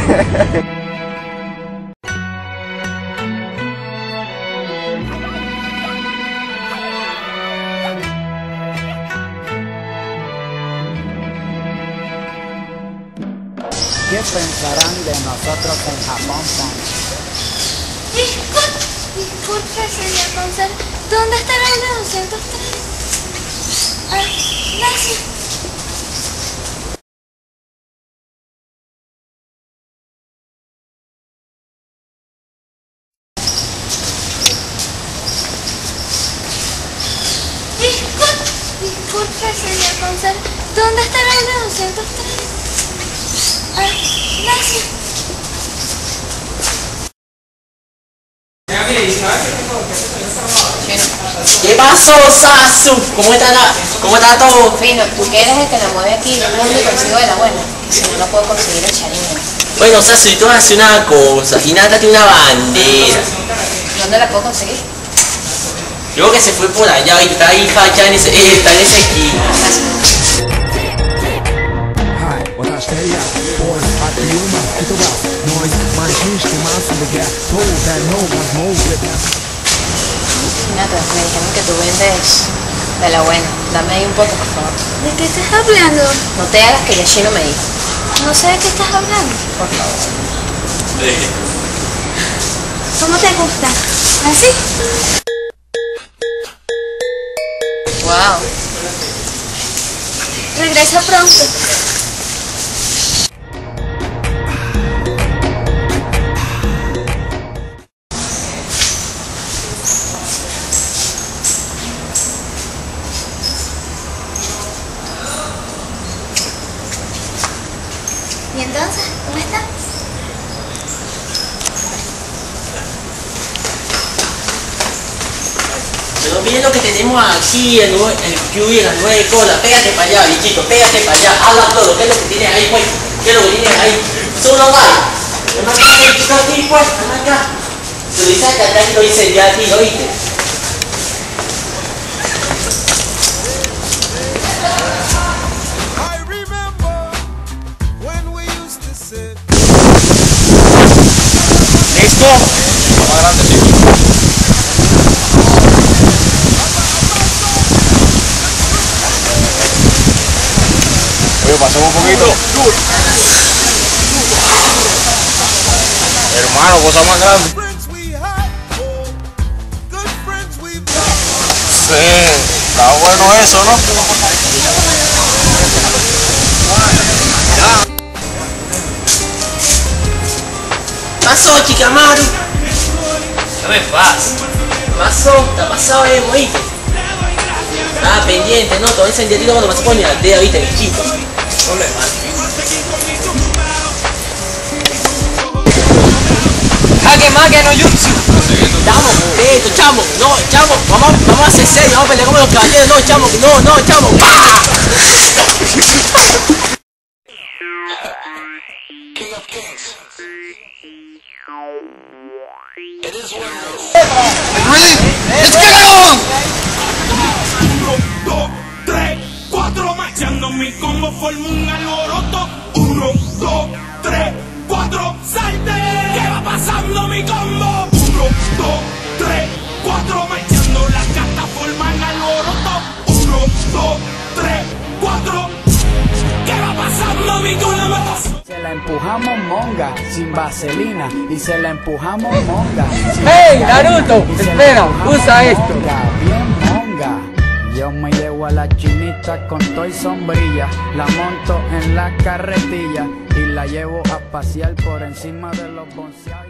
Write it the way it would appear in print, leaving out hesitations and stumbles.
¿Qué pensarán de nosotros en Japón, Disculpe, señor Gonzalo. ¿Dónde está el aula 203? Ah, gracias. Disculpe, señor Gonzalo. ¿Dónde está el aula 203? Ah, gracias. ¿Qué pasó, Sasu? ¿Cómo está todo? Fino, tú que eres el que la mueve aquí, yo me consigo de la buena. Si no, no puedo conseguir el cariño. Bueno, Sasu, y tú vas a hacer una cosa. Hinata tiene una bandera. ¿Dónde la puedo conseguir? Yo creo que se fue por allá y está ahí fachada en esa esquina. Nata, me dijeron que tú vendes de la buena. Dame ahí un poco, por favor. ¿De qué estás hablando? No te hagas que Yashino me dijo. No sé de qué estás hablando. Por favor. ¿Cómo te gusta? ¿Así? Wow. Regresa pronto. ¿Y entonces? ¿Cómo estás? Pero miren lo que tenemos aquí, el Q y las 9 colas. Pégate para allá, bichito, pégate para allá. Habla todo, ¿qué es lo que tienes ahí, pues? ¿Qué es lo que tienes ahí? Solo like. Ven acá, bichito, aquí, pues, ven acá. Se lo dice acá y lo dice ya a ti, ¿oíste? ¿Listo? Más grande, sí. Oye, pasemos un poquito. Hermano, cosa más grande. Sí, está bueno eso, ¿no? Pasó, Chicamaru. No me pasa. Pasó, te ha pasado, ¿oíste? Ah, pendiente, ¿no? Todo ese encendido cuando pasó por mi aldea, ¿viste? Bichito. No le mando. Hage Mage no Jutsu. Chamo, esto, chamo, no, chamo, vamos a hacer serio, vamos a pelear como los caballeros, no, chamo, no, chamo. ¡Ah! Ready? Let's get it on! 1, 2, 3, 4, marchando mi combo forma un alboroto. 1, 2, 3, 4, salte. ¿Qué va pasando mi combo? 1, 2, 3, 4, marchando las cartas forman alboroto. 1, 2, 3, 4. ¿Qué va pasando mi combo? Se la empujamos monga, sin vaselina, y se la empujamos monga. ¡Hey, Naruto! Espera, usa esto. Bien monga. Yo me llevo a la chinita con toy sombrilla, la monto en la carretilla y la llevo a pasear por encima de los bonceados.